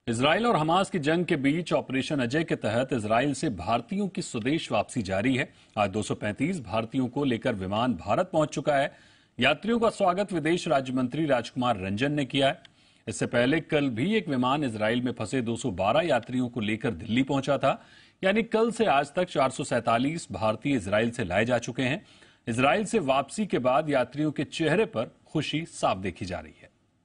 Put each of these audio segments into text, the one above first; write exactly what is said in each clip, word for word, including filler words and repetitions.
Israel और Hamas की जंग के बीच ऑपरेशन अजय के तहत इजराइल से भारतीयों की स्वदेश वापसी जारी है। आज दो सौ पैंतीस भारतीयों को लेकर विमान भारत पहुंच चुका है। यात्रियों का स्वागत विदेश राज्य मंत्री राजकुमार रंजन ने किया है। इससे पहले कल भी एक विमान इजराइल में फंसे दो सौ बारह यात्रियों को लेकर दिल्ली पहुंचा था। यानी कल से आज तक चार सौ सैंतालीस भारतीय इजराइल से लाए जा चुके हैं। इजराइल से वापसी के बाद यात्रियों के चेहरे पर खुशी साफ देखी जा रही है।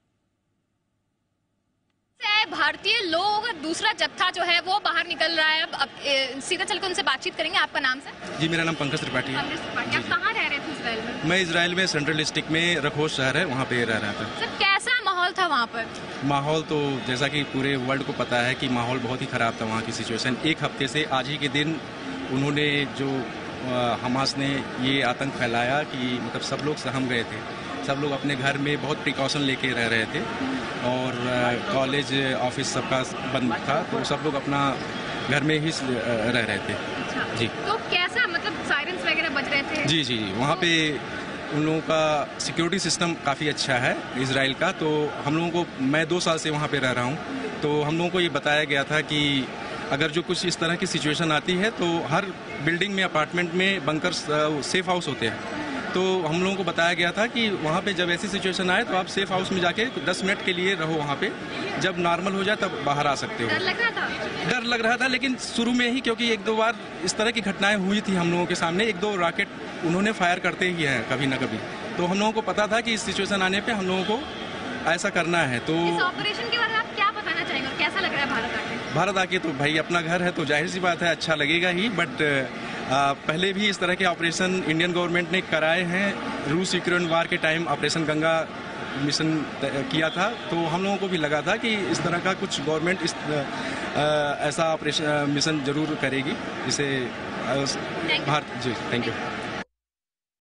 भारतीय लोग दूसरा जत्था जो है वो बाहर निकल रहा है। अब सीधा चल के उनसे बातचीत करेंगे। आपका नाम सर? जी, मेरा नाम पंकज त्रिपाठी है। आप कहाँ रह रहे थे इजराइल में? मैं इजराइल में सेंट्रल डिस्ट्रिक्ट में रखोश शहर है, वहाँ पे रह रहा था। सर कैसा माहौल था वहाँ पर? माहौल तो जैसा कि पूरे वर्ल्ड को पता है कि माहौल बहुत ही खराब था वहाँ की सिचुएशन। एक हफ्ते से आज ही के दिन उन्होंने जो हमास ने ये आतंक फैलाया कि मतलब सब लोग सहम गए थे। सब लोग अपने घर में बहुत प्रिकॉशन लेके रह रहे थे और कॉलेज ऑफिस सबका बंद था, तो सब लोग अपना घर में ही रह रहे थे। अच्छा। जी, तो कैसा मतलब सायरन्स वगैरह बज रहे थे? जी जी जी वहाँ पे उन लोगों का सिक्योरिटी सिस्टम काफ़ी अच्छा है इजराइल का। तो हम लोगों को, मैं दो साल से वहाँ पे रह रहा हूँ, तो हम लोगों को ये बताया गया था कि अगर जो कुछ इस तरह की सिचुएशन आती है तो हर बिल्डिंग में, अपार्टमेंट में बंकर्स, सेफ हाउस होते हैं। तो हम लोगों को बताया गया था कि वहाँ पे जब ऐसी सिचुएशन आए तो आप सेफ हाउस में जाके दस मिनट के लिए रहो वहाँ पे, जब नॉर्मल हो जाए तब बाहर आ सकते हो। डर लग रहा था? डर लग रहा था, लेकिन शुरू में ही, क्योंकि एक दो बार इस तरह की घटनाएं हुई थी हम लोगों के सामने। एक दो रॉकेट उन्होंने फायर करते ही हैं कभी ना कभी, तो हम लोगों को पता था कि इस सिचुएशन आने पर हम लोगों को ऐसा करना है। तो इस ऑपरेशन के बारे में आप क्या बताना चाहेंगे और कैसा लग रहा है भारत आके? भारत आके तो भाई अपना घर है तो जाहिर सी बात है अच्छा लगेगा ही, बट आ, पहले भी इस तरह के ऑपरेशन इंडियन गवर्नमेंट ने कराए हैं। रूस यूक्रेन वार के टाइम ऑपरेशन गंगा मिशन किया था, तो हम लोगों को भी लगा था कि इस तरह का कुछ गवर्नमेंट इस आ, ऐसा ऑपरेशन मिशन जरूर करेगी, जिसे भारत। जी, थैंक यू।